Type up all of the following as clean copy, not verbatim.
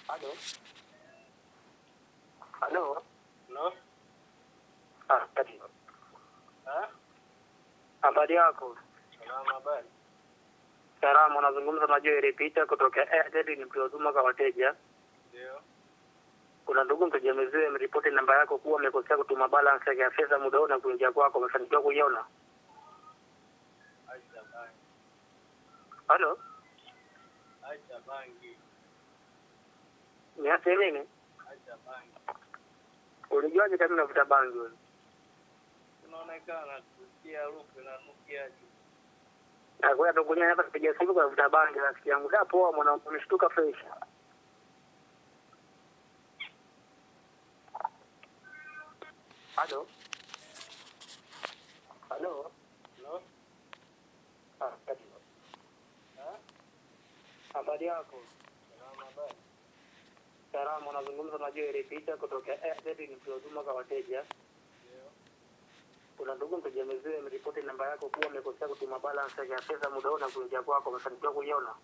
Halo. Halo. No? Kati. Habari yako? Salama, habari. Salama, unazungumza na Joy Repeater kutoka Airtel, ni mtozuma kwa wateja. Ndio. Kuna ndugu mtegemezee mripoti namba yako kuwa umekosea kutuma balance ya fedha muda huu na kuingia kwako, umefanikiwa kuiona? Acha bangi. Halo? Acha bangi. Niache nini? Acha bangi. Ulijuaje kama unavuta bangi wewe? Unaonekana kusikia harufu na nukia juu. Na kwa hiyo dunia hapa kupiga simu kwa kuvuta bangi, rafiki yangu. Hapo mwana umeshtuka fresh. Halo? Halo? No? Kati. Habari yako? Salama, habari. Salama, unazungumza na Joy Repeater kutoka Airtel, ni mtozuma kwa wateja. Ndio. Kuna ndugu mtegemezee mripoti namba yako kuwa umekosea kutuma balance ya fedha muda huu na kuingia kwako, umefanikiwa kuiona?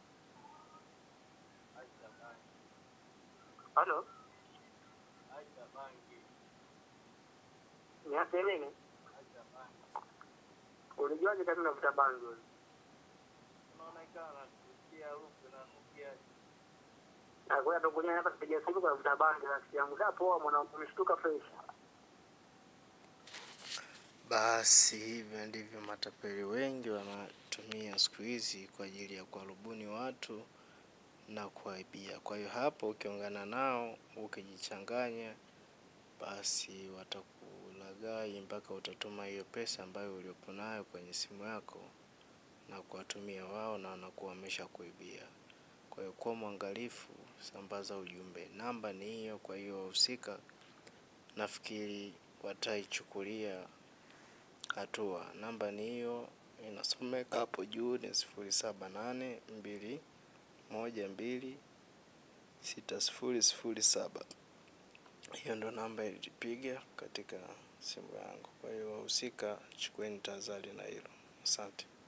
Acha bangi. Halo? Acha bangi. Niache nini? Acha bangi. Ulijuaje kama unavuta bangi wewe? Unaonekana kusikia harufu na nukia juu. Na kwa hiyo dunia hapa kupiga simu kwa kuvuta bangi, rafiki yangu. Hapo mwana umeshtuka fresh. Basi hivyo ndivyo matapeli wengi wanatumia siku hizi kwa ajili ya kuwarubuni watu na kuwaibia. Kwa hiyo hapo ukiungana nao, ukijichanganya, basi watakulaghai mpaka utatuma hiyo pesa ambayo uliopo nayo kwenye simu yako na kuwatumia wao, na wanakuwa wameshakuibia. Kwa hiyo kuwa mwangalifu, sambaza ujumbe. Namba ni hiyo, kwa hiyo wahusika nafikiri wataichukulia hatua. Namba ni hiyo, inasomeka hapo juu, ni 0782126007. Hiyo ndo namba ilipiga katika simu yangu. Kwa hiyo wahusika, chukueni tahadhari na hilo. Asante.